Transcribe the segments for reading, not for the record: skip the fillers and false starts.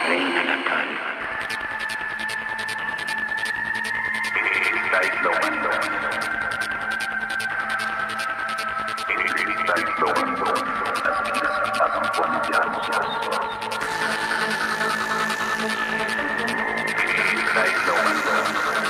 reina la calma. Esta es la humanidad. Esta es la humanidad. Las vidas pasan por millares de años. Esta es la humanidad.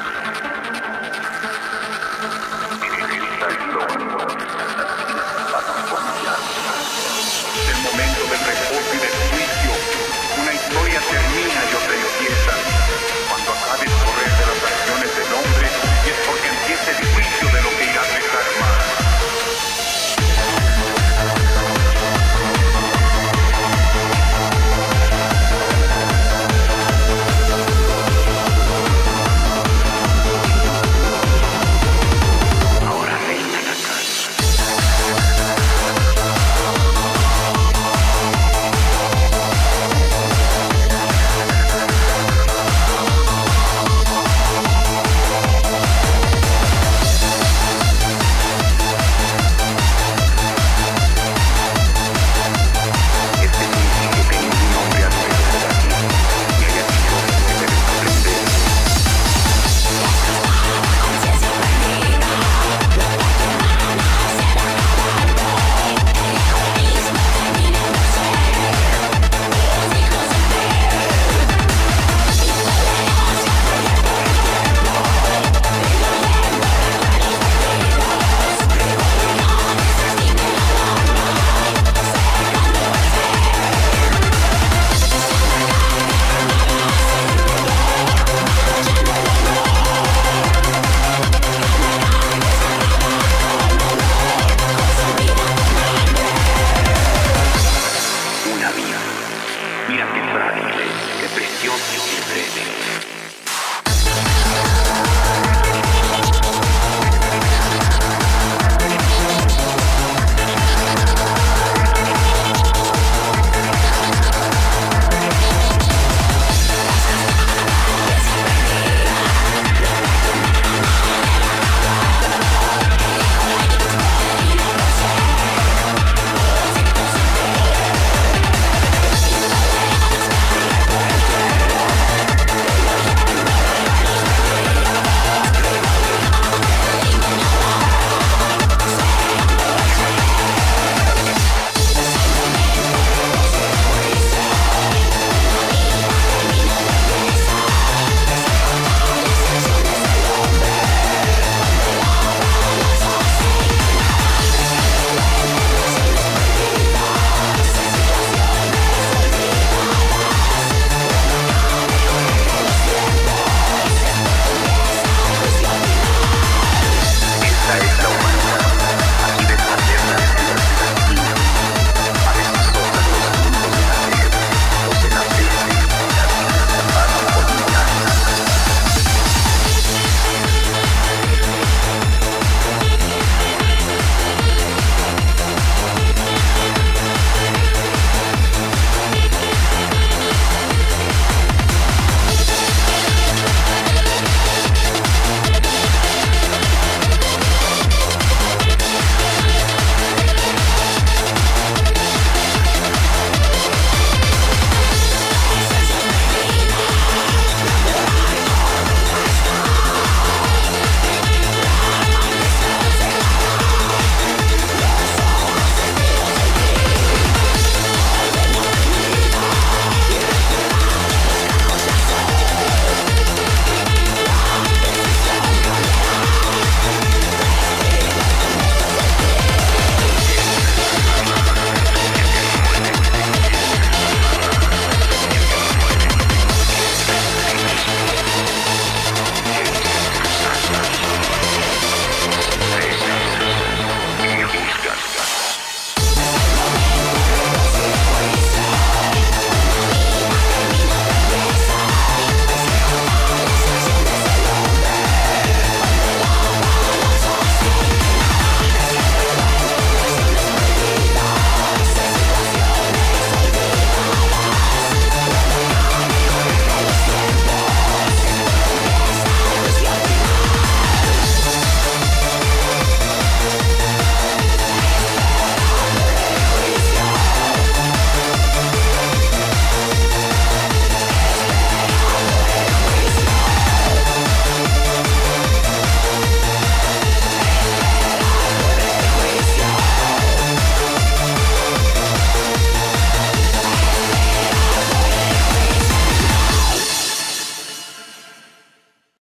Esta es la humanidad. Las vidas pasan por millares de años. El momento del reposo y del juicio. Una historia termina y otra empieza. Cuando acabe el correr de las acciones del hombre, y es porque empieza el juicio de lo que irá a dejar más. Ahora reina la calma. Mira qué frágil es, qué precioso y qué breve.